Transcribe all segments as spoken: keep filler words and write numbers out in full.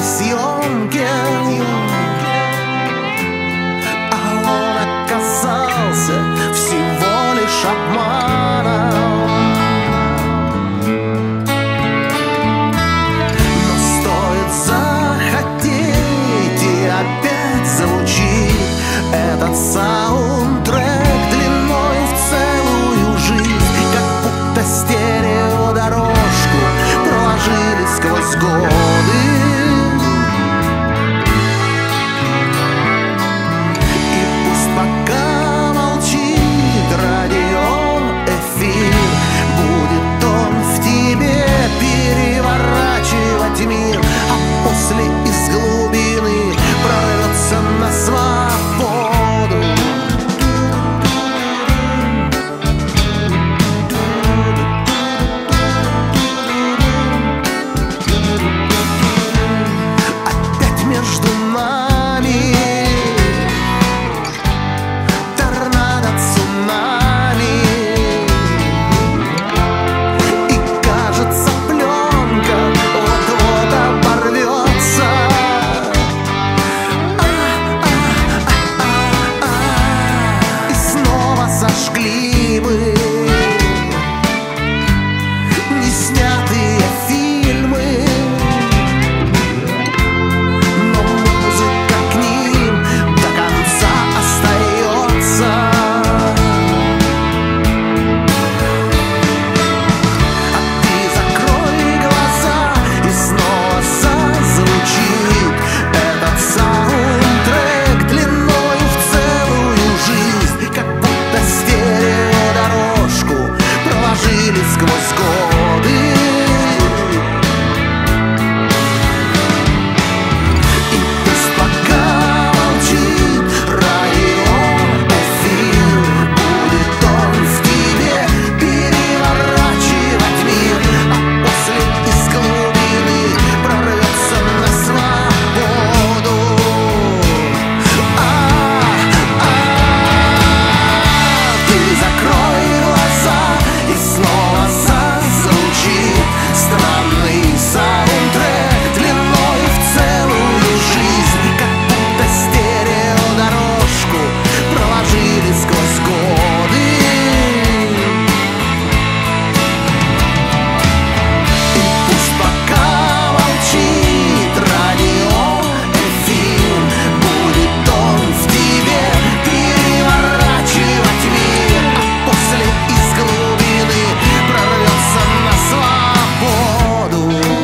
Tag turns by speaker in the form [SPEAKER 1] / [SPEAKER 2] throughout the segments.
[SPEAKER 1] съемке, а он оказался всего лишь обманом. Но стоит захотеть, и опять звучит этот саундтрек длиной в целую жизнь, как будто стереодорожку проложили сквозь годы. И пусть пока молчит радиоэфир, будет он в тебе переворачивать мир, а после из глубины прорвется на свободу. Опять между нами торнадо, цунами, и кажется, пленка вот-вот оборвется. А-а-а-а-а. И снова сожгли бы неснятые фильмы, но музыка к ним до конца остается. А ты закрой глаза, и снова зазвучит этот саундтрек длиной в целую жизнь, как будто стереодорожку проложили сквозь годы. И пусть пока молчит радиоэфир, будет он в тебе переворачивать мир, а после из глубины прорвется на свободу. А-а-а. Ты закрой глаза, и снова зазвучит странный саундтрек длиной в целую жизнь, как будто стереодорожку проложили сквозь годы. И пусть пока молчит радиоэфир, будет он в тебе переворачивать мир, а после из глубины прорвется на свободу.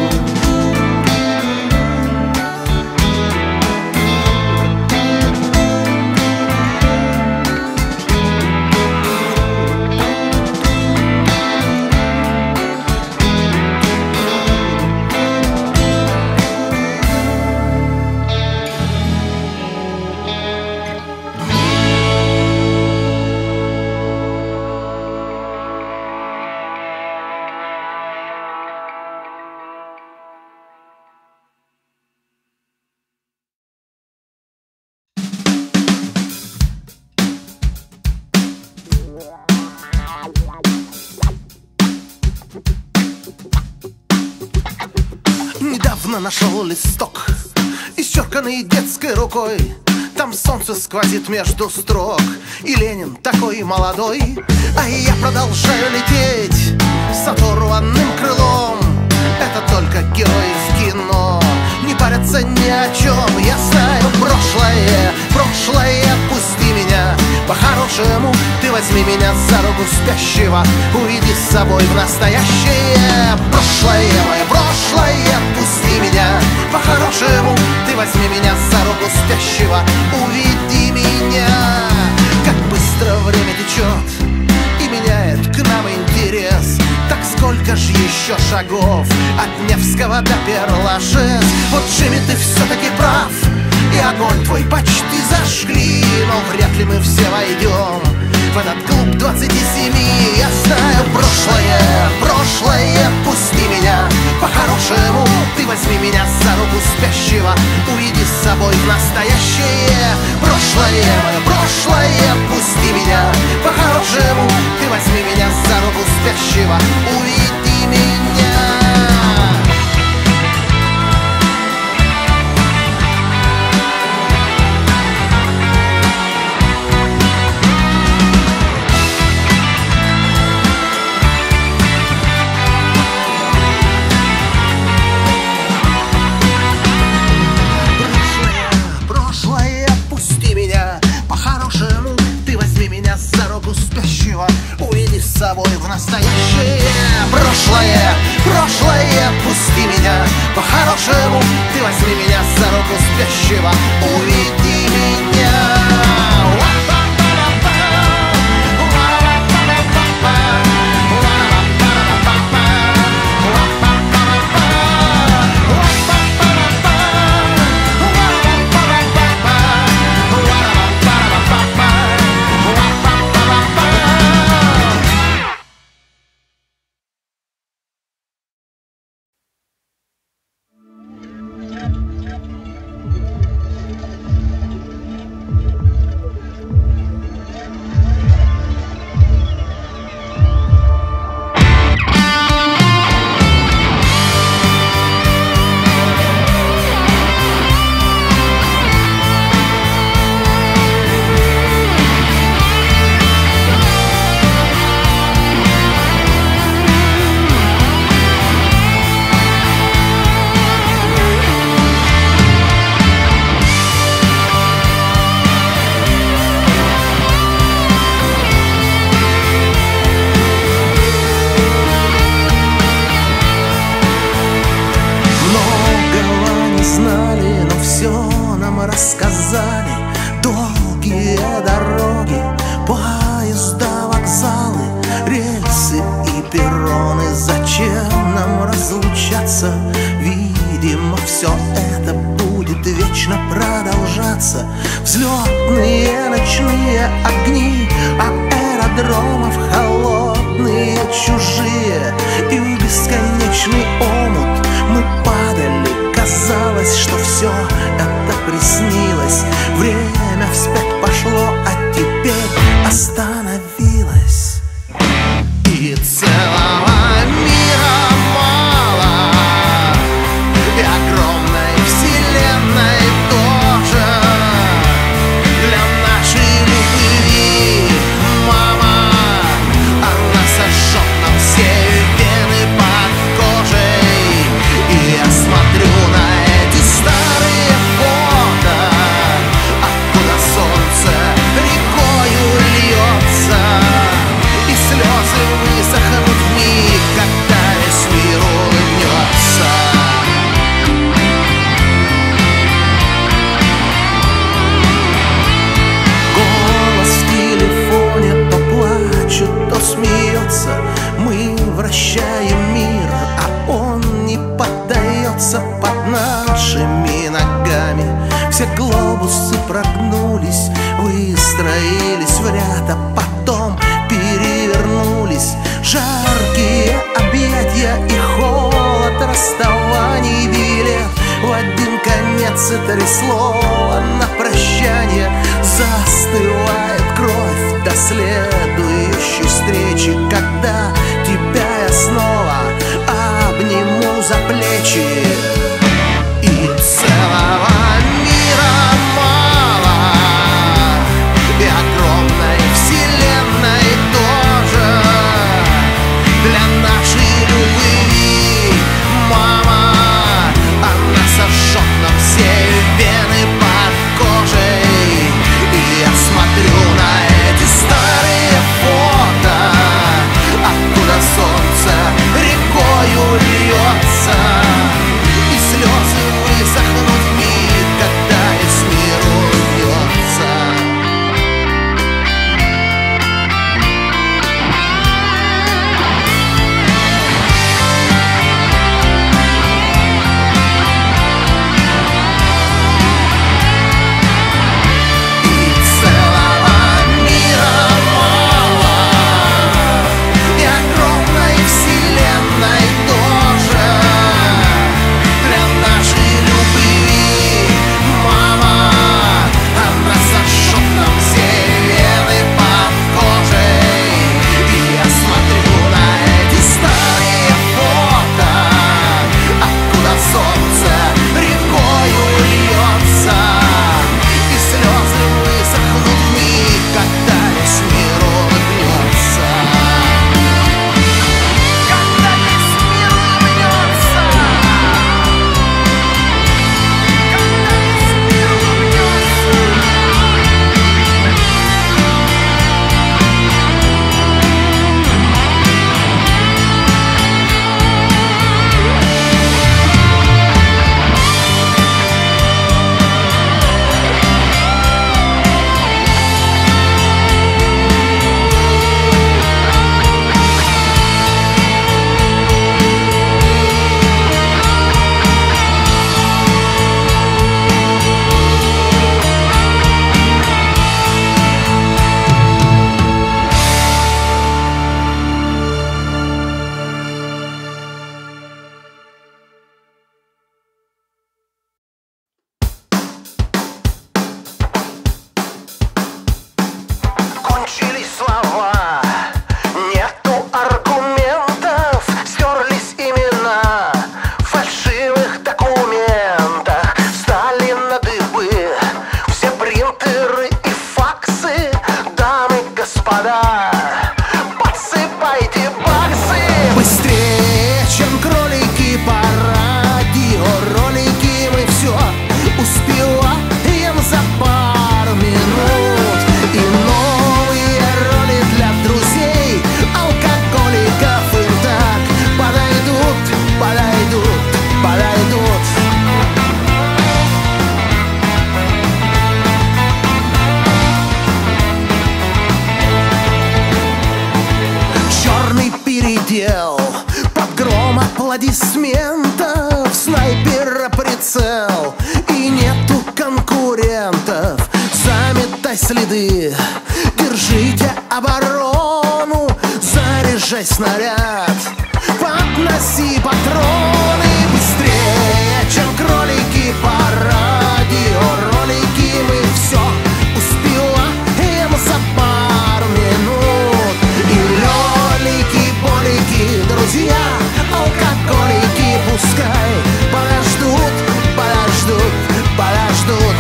[SPEAKER 1] Недавно нашел листок, исчерканный детской рукой. Там солнце сквозит между строк, и Ленин такой молодой. А я продолжаю лететь с оторванным крылом. Это только герои в кино не парятся ни о чем. Я знаю прошлое, прошлое, отпусти меня. По-хорошему ты возьми меня за руку спящего, уведи с собой в настоящее. Прошлое, мое прошлое, отпусти меня. По-хорошему ты возьми меня за руку спящего, уведи меня. Как быстро время течет и меняет к нам интерес. Так сколько ж еще шагов от Невского до Пер-Лашез. Вот, Джимми, ты все-таки прав, и огонь твой почти зажгли, но вряд ли мы все войдем в этот клуб двадцати семи. Я знаю прошлое, прошлое, пусти меня. По-хорошему ты возьми меня за руку спящего, уведи с собой в настоящее. Прошлое, мое прошлое, пусти меня. По-хорошему ты возьми меня за руку спящего, уведи меня. собой в настоящее. Прошлое, прошлое, пусти меня. По-хорошему ты возьми меня за руку спящего, уведи меня. Рассказали долгие дороги, поезда, вокзалы, рельсы и перроны. Зачем нам разлучаться? Видимо, все это будет вечно продолжаться. Взлетные ночные огни аэродромов холодные, чужие, и в бесконечный омут мы падали. Казалось, что все это приснилось. Время вспять пошло, а теперь остановилось. И целого мира мало, и огромной вселенной тоже. Для нашей любви, мама, она сожжет нам все вены под кожей. И я смотрю на эти старые фото, откуда солнце рекою льется, и слезы высохнут в миг, когда весь мир улыбнется. Голос в телефоне то плачет, то смеется. Мы вращаем мир, а он не поддается под нашими ногами. Все глобусы прогнулись, выстроились в ряд, а потом перевернулись. Жаркие объятия и холод расставаний, билет в один конец, и три слова на прощание. Застывает кровь до следующей встречи, когда тебя я снова обниму за плечи. И целого мира мало, и огромной вселенной тоже. Для нашей любви, мама, она сожжет нам все вены под кожей. И я смотрю на эти старые фото, предел. Под гром аплодисментов снайпера прицел. И нету конкурентов, заметай следы. Держите оборону, заряжай снаряд. Подноси патроны быстрее, чем кролики по радиоролики. Мы все успеваем за пару минут. И лёлики, болики, друзья, алкоголики, пускай подождут, подождут, подождут.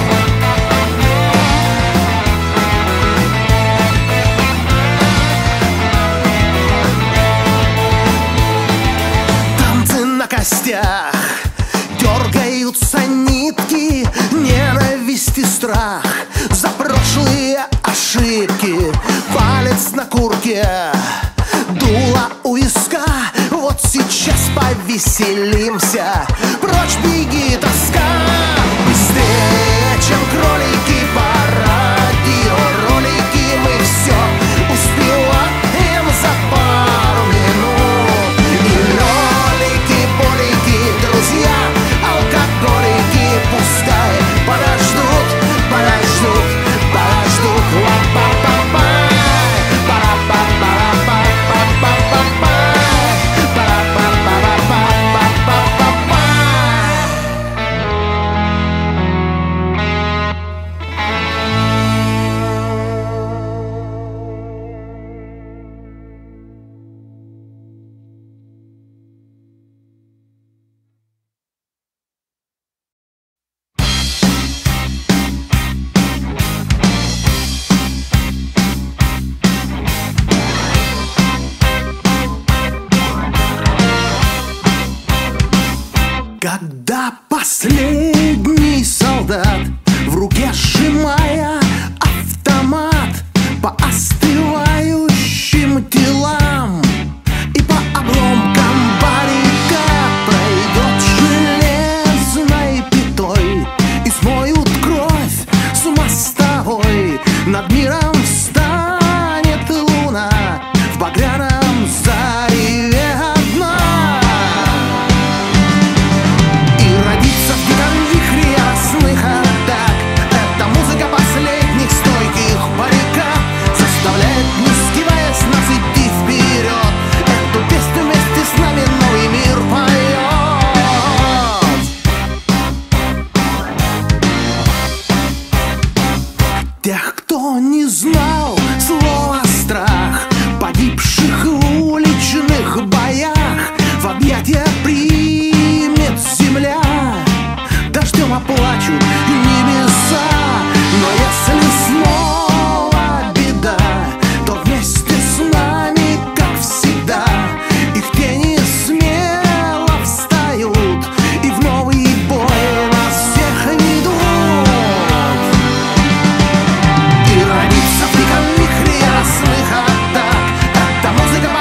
[SPEAKER 1] Костях дергаются нитки, ненависть и страх за прошлые ошибки. Палец на курке, дуло у виска. Вот сейчас повеселимся. Прочь беги, тоска. Быстрее, чем кролики по радиоролики. Мы все успеваем за пару минут. И лёлики, болики, друзья, алкоголики, пускай подождут, подождут, подождут. Ла-па-па-па, пара-па-пара-па-па-па-па-па, пара-па-пара-па-па-па-па-па. Когда последний солдат в руке сжимая автомат по остывающим телам и по обломкам баррикад пройдет железной пятой и смоют кровь с мостовой. Над миром встанет луна в багряном зареве одна. Родиться в диком вихре ясных атак. Эта музыка последних стойких баррикад заставляет, не сгибаясь, нас идти вперед. Эту песню вместе с нами новый мир поет. Тех, кто не знал слова страх, погибших в уличных боях, в объятия примет земля. Дождем оплачут небеса. Но если снова беда, то вместе с нами, как всегда, их тени смело встают и в новый бой нас всех ведут. И родиться в диком вихре ясных атак. Эта музыка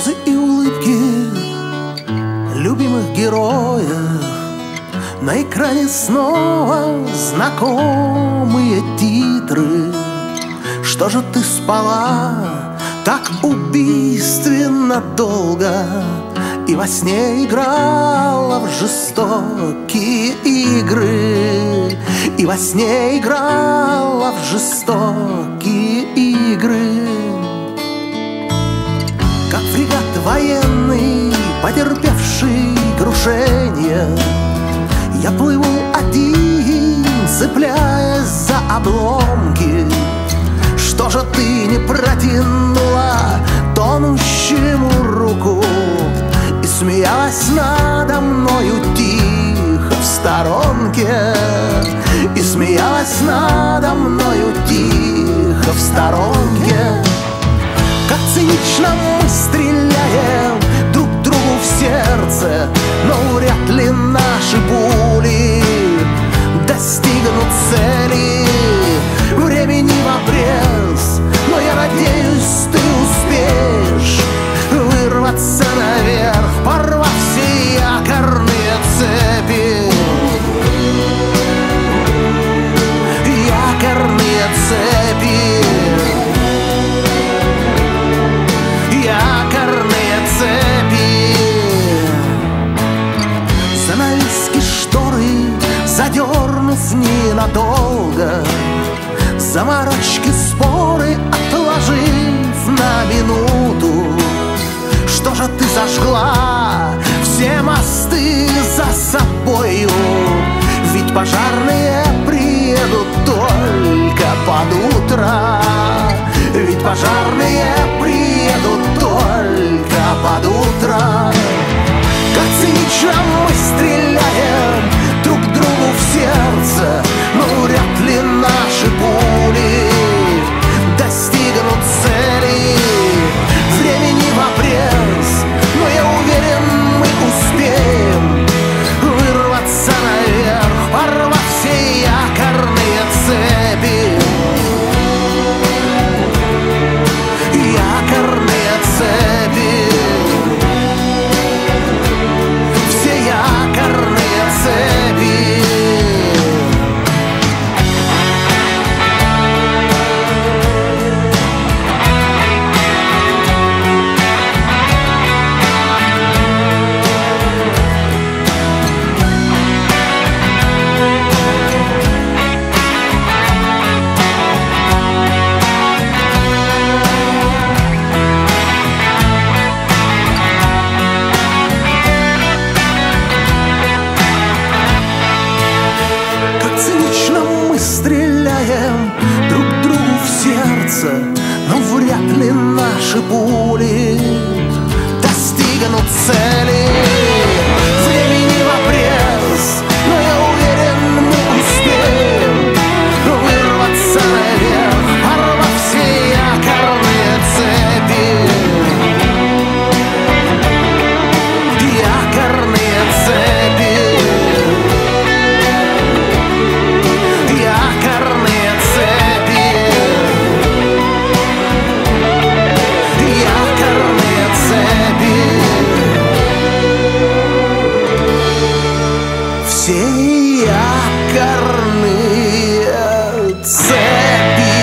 [SPEAKER 1] слезы и улыбки любимых героев. На экране снова знакомые титры. Что же ты спала так убийственно долго и во сне играла в жестокие игры, и во сне играла в жестокие игры. Как фрегат военный, потерпевший крушение, я плыву один, цепляясь за обломки. Что же ты не протянула тонущему руку и смеялась надо мною тихо в сторонке, и смеялась надо мною тихо в сторонке? Как цинично мы стреляем друг другу в сердце, но вряд ли наши пули достигнут цели. Времени в обрез, но я надеюсь, ты успеешь вырваться наверх, порвав все якорные цепи. Якорные цепи. Якорные цепи. Занавески шторы задернув ненадолго, заморочки споры отложив на минуту. Что же ты зажгла все мосты за собою? Ведь пожарные приедут только под утро. Ведь пожарные приедут только под утро. Как цинично мы стреляем друг другу в сердце, но вряд ли наши пули достигнут цели. Времени в обрез, но я уверен, мы успеем вырваться наверх, порвав все якорные цепи. Якорные цепи. Все якорные цепи. Друг другу в сердце, но вряд ли наши пули достигнут цели. Времени в обрез, но я уверен, мы успеем вырваться наверх, порвав все якорные цепи. Якорные цепи. Якорные цепи. Якорные цепи. Все якорные цепи.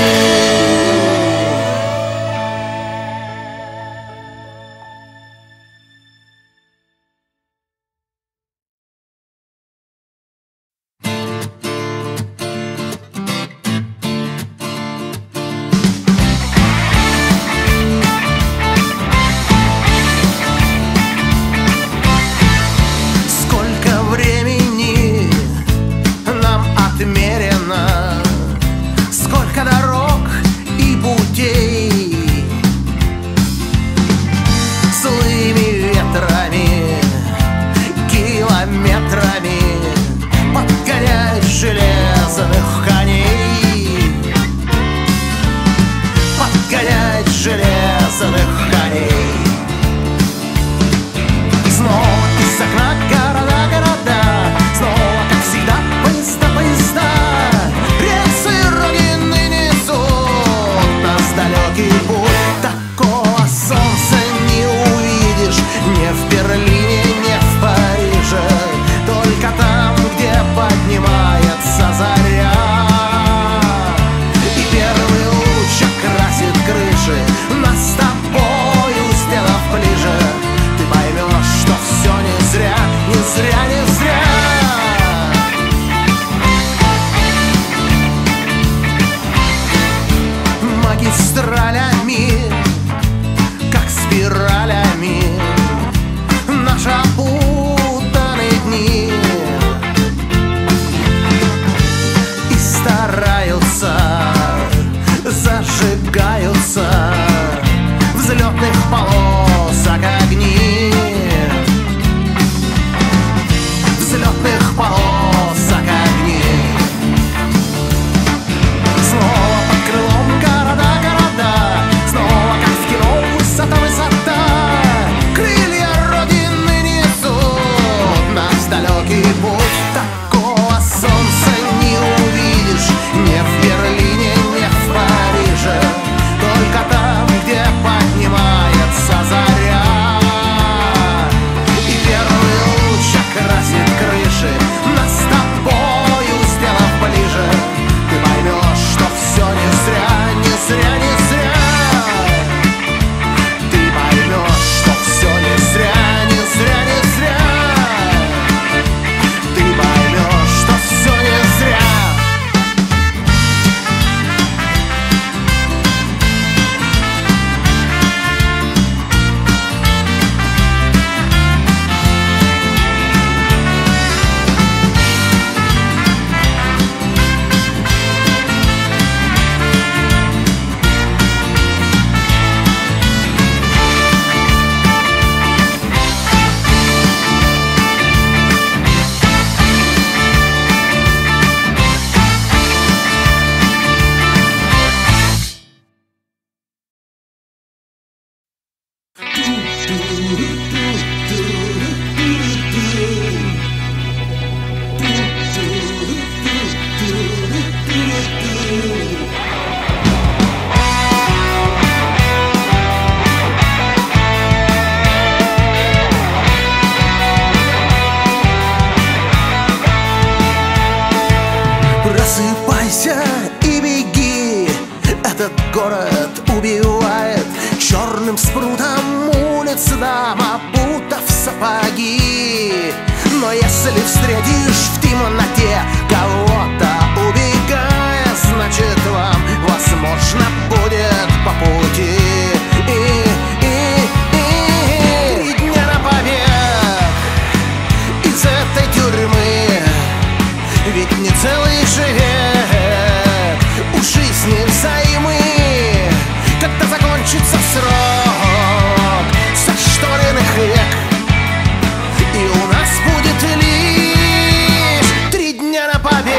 [SPEAKER 1] Сколько времени нам отмерено, сколько дорог и путей, злыми ветрами, километрами подгонять железных коней, подгонять железных коней. Снова из окна города, города, снова, как всегда, поезда, поезда. Рельсы Родины несут нас далекий путь. Такого солнца не город убивает, черным спрутом улиц нам обута в сапоги. Но если встретишь в темноте кого-то убегая, значит вам, возможно, будет по пути. И, и, и, три дня на побег из этой тюрьмы, ведь не целый же век у жизни взаймы. Когда закончится срок зашторенных век, и у нас будет лишь три дня на побег.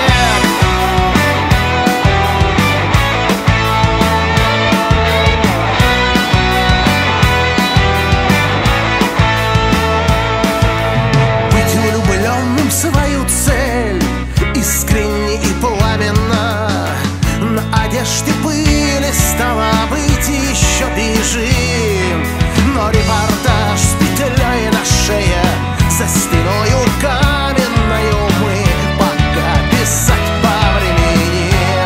[SPEAKER 1] Быть влюбленным в свою цель искренне и пламенно, на одежде пыли стало быть еще бежим. Но репортаж с петлей на шее, за стеною каменною мы пока писать повременим.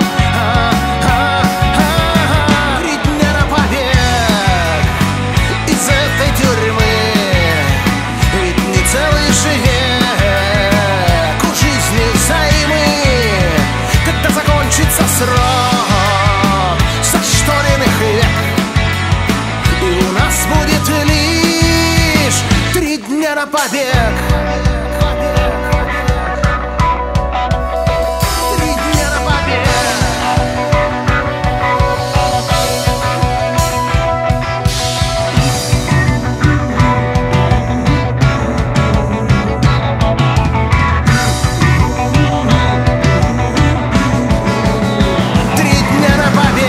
[SPEAKER 1] А-а-а-а. Три дня на побег из этой тюрьмы, ведь не целый же век у жизни взаймы. Когда закончится срок зашторенных век, и у нас будет лишь три дня на побег. Три дня на побег. Три дня на побег.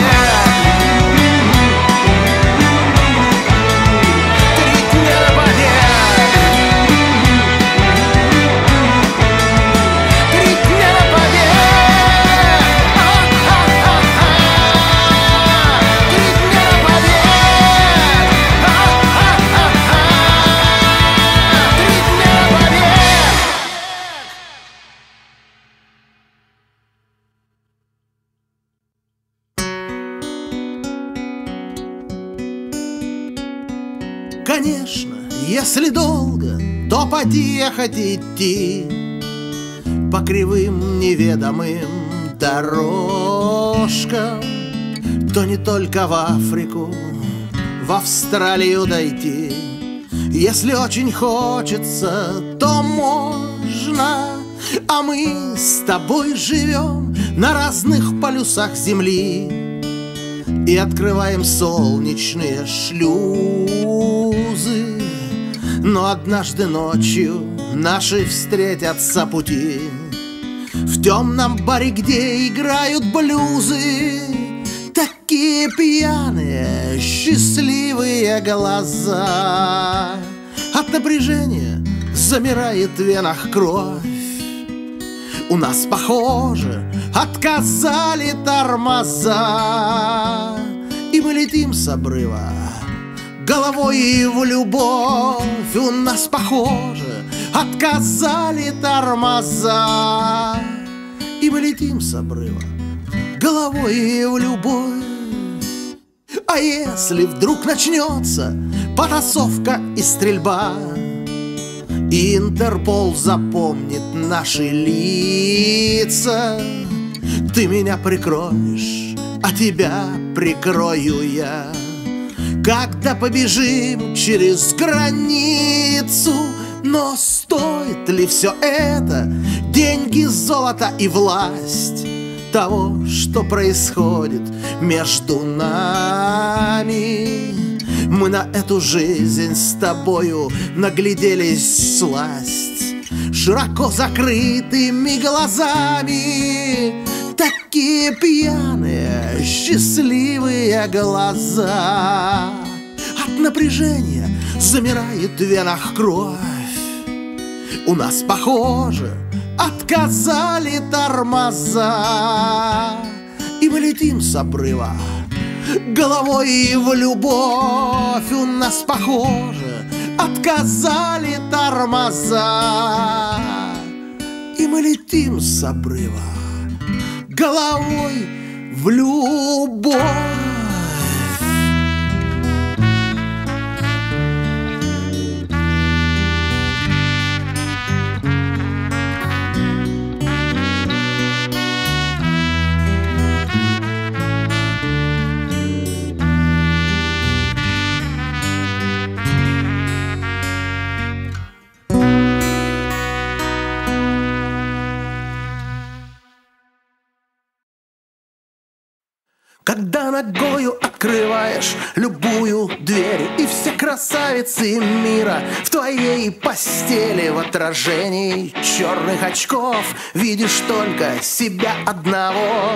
[SPEAKER 1] Конечно, если долго, то подъехать идти по кривым неведомым дорожкам, то не только в Африку, в Австралию дойти. Если очень хочется, то можно. А мы с тобой живем на разных полюсах земли и открываем солнечные шлюзы. Но однажды ночью наши встретятся пути в темном баре, где играют блюзы. Такие пьяные, счастливые глаза. От напряжения замирает в венах кровь. У нас, похоже, отказали тормоза, и мы летим с обрыва головой в любовь. У нас, похоже, отказали тормоза, и мы летим с обрыва головой в любовь. А если вдруг начнется потасовка и стрельба, и Интерпол запомнит наши лица, ты меня прикроешь, а тебя прикрою я. Когда побежим через границу, но стоит ли все это? Деньги, золото и власть того, что происходит между нами. Мы на эту жизнь с тобою нагляделись всласть широко закрытыми глазами. Такие пьяные, счастливые глаза. От напряжения замирает в венах кровь. У нас, похоже, отказали тормоза, и мы летим с обрыва головой в любовь. У нас, похоже, отказали тормоза, и мы летим с обрыва головой в любовь. Когда ногою открываешь любую дверь, и все красавицы мира в твоей постели, в отражении черных очков видишь только себя одного.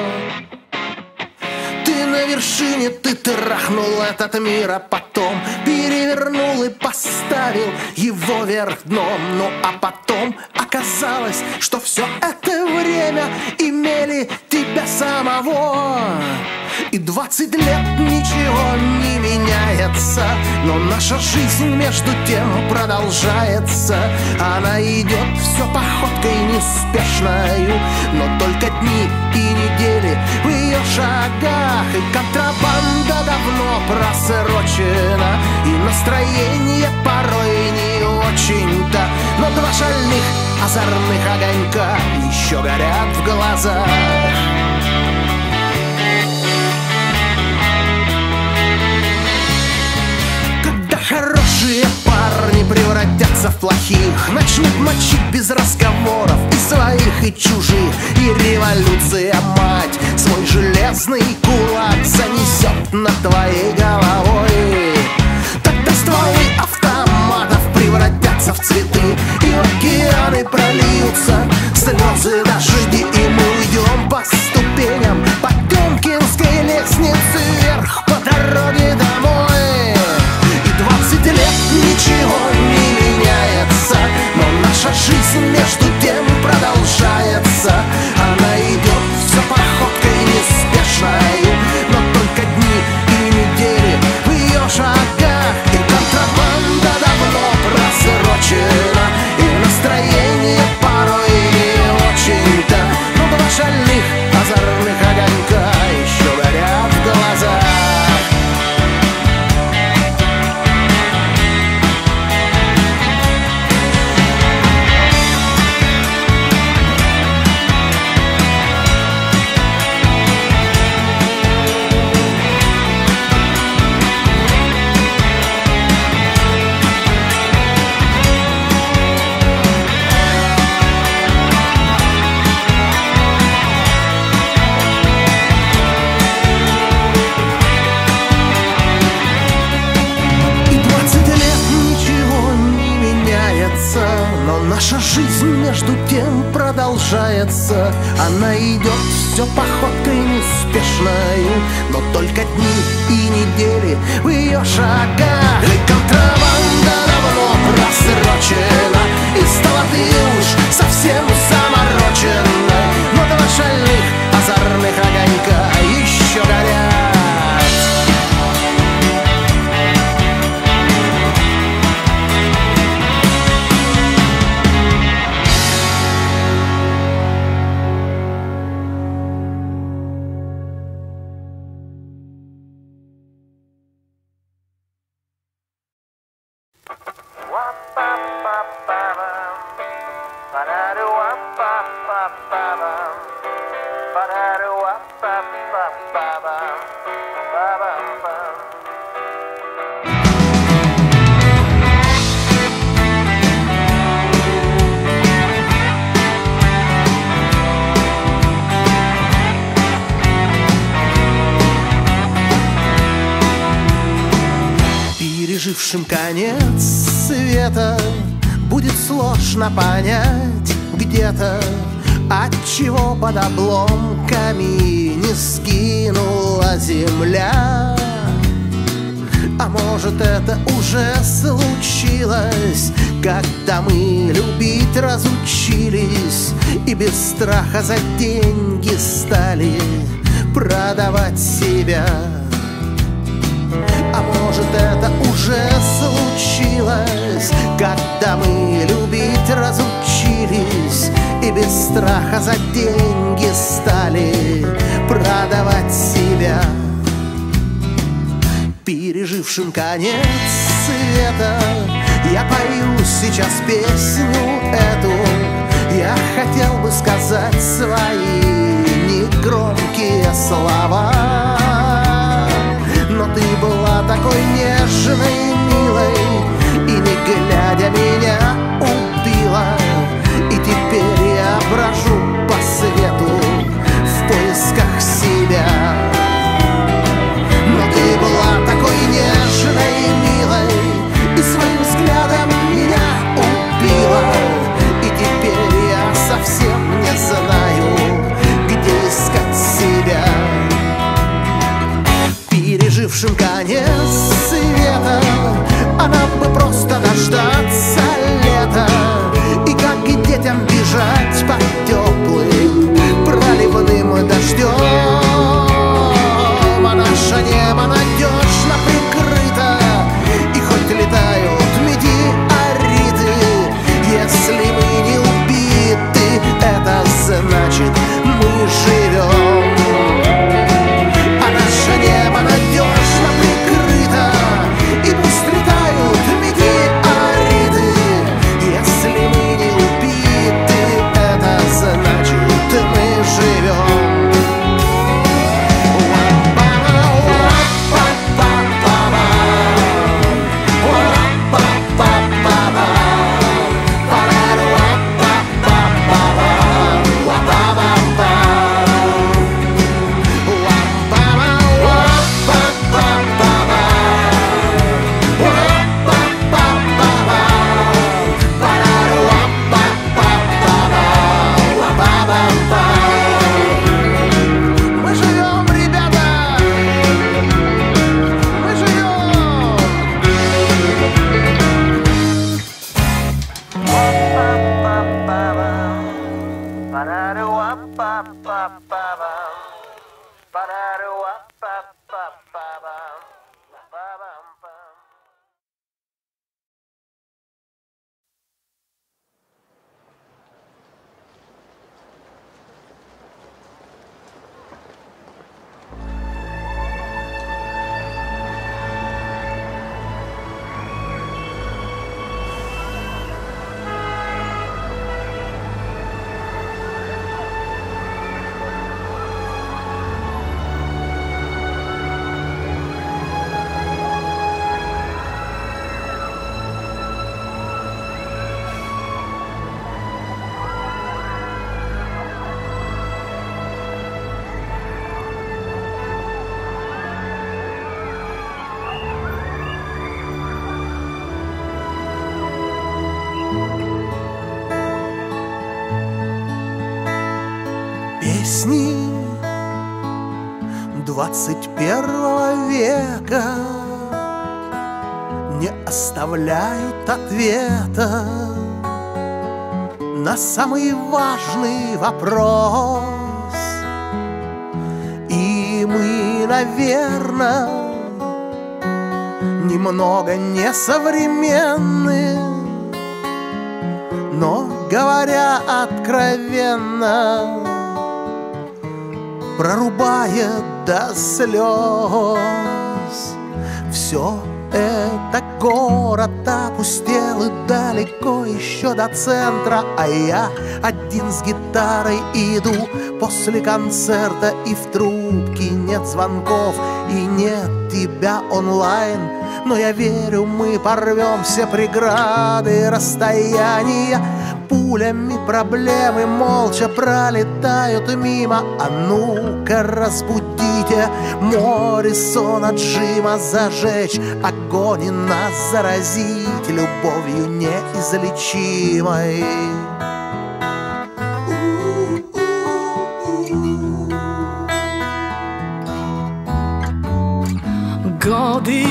[SPEAKER 1] Ты на вершине, ты трахнул этот мир, а потом перевернул и поставил его вверх дном. Ну а потом оказалось, что все это время имели тебя самого. И двадцать лет ничего не меняется, но наша жизнь между тем продолжается. Она идет все походкой неспешною, но только дни и недели в ее шагах. И контрабанда давно просрочена, и настроение порой не очень-то, но два шальных озорных огонька еще горят в глазах. Хорошие парни превратятся в плохих, начнут мочить без разговоров и своих, и чужих. И революция, мать, свой железный кулак занесет над твоей головой. Тогда стволы автоматов превратятся в цветы, и в океаны прольются слезы, дожди. И мы уйдем по ступеням Потемкинской лестницы вверх по дороге домой. Двадцать лет ничего не меняется, но наша жизнь между тем продолжается. Она идет все походкой неспешной, но только дни и недели в ее шагах. И контрабанда давно просрочена, и настроение порой не очень-то, но два шальных озорных огонька еще горят в глазах. Наша жизнь между тем продолжается. Она идет все походкой неспешною, но только дни и недели в ее шагах. И контрабанда давно просрочена, и стала ты уж совсем замороченной, но два шальных озорных огонька еще горят. Пережившим конец света будет сложно понять где-то, отчего под обломками не скинула земля. А может, это уже случилось, когда мы любить разучились и без страха за деньги стали продавать себя. А может, это уже случилось, когда мы любить разучились и без страха за деньги стали продавать себя. Пережившим конец света я пою сейчас песню эту. Я хотел бы сказать свои негромкие слова, но ты была такой нежной, милой, и не глядя меня убила. И теперь я брожу по свету в поисках себя. Песни двадцать первого века не оставляют ответа на самый важный вопрос. И мы, наверное, немного несовременны, но, говоря откровенно, прорубая до слез, все это город опустел и далеко еще до центра, а я один с гитарой иду после концерта, и в трубке нет звонков и нет тебя онлайн. Но я верю, мы порвем все преграды, расстояния. Пулями проблемы молча пролетают мимо. А ну-ка разбудите Моррисона Джима, зажечь огонь и нас заразить любовью неизлечимой.
[SPEAKER 2] Годы,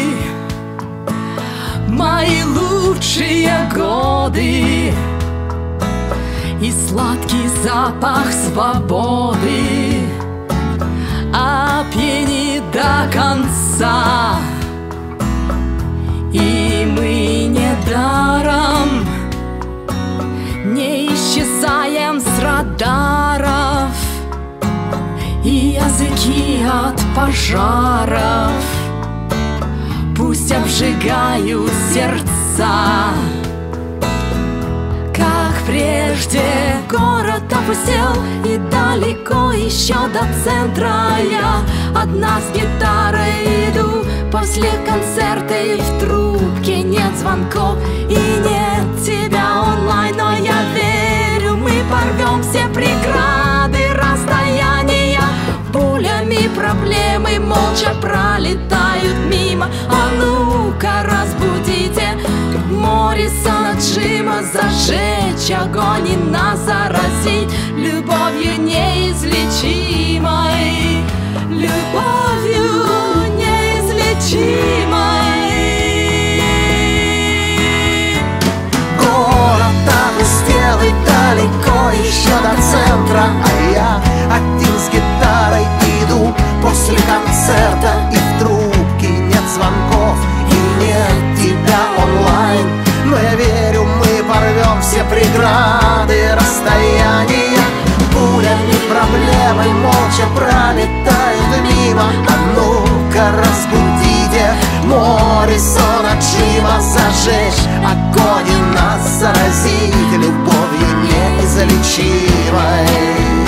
[SPEAKER 2] мои лучшие годы, и сладкий запах свободы опьянит до конца. И мы недаром не исчезаем с радаров, и языки от пожаров пусть обжигают сердца. Как прежде город опустел, и далеко еще до центра я одна с гитарой иду после концерта, и в трубке нет звонков и нет тебя онлайн. Но я верю, мы порвем все преграды, расстояния. Пулями проблемы молча пролетают мимо. А ну-ка разбудите Моррисона Джима, зажечь огонь и нас заразить любовью неизлечимой, любовью неизлечимой.
[SPEAKER 1] Город опустел и далеко еще до центра, а я один с гитарой иду после концерта, и в трубке нет звонков и нет тебя онлайн. Но я верю, мы порвем все преграды, расстояния. Пулями проблемы молча пролетают мимо. А ну-ка разбудите Моррисона Джима, зажечь огонь и нас заразить любовью неизлечимой.